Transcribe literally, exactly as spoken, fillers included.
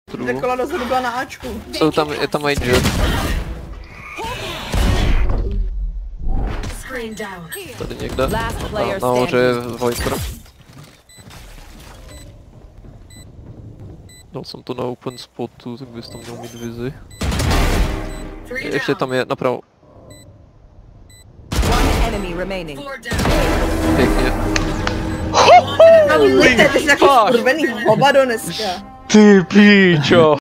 Dvě kola dozadu byla na Ačku. Jsou tam, je tam Angel. Tady někde. Na, nahoře je Viper. Dal jsem to na open spotu, tak bys tam měl mít vizi. Ještě tam je napravo. Pěkně. Ty jsi jako skurvený hovado dneska. Ty píčo!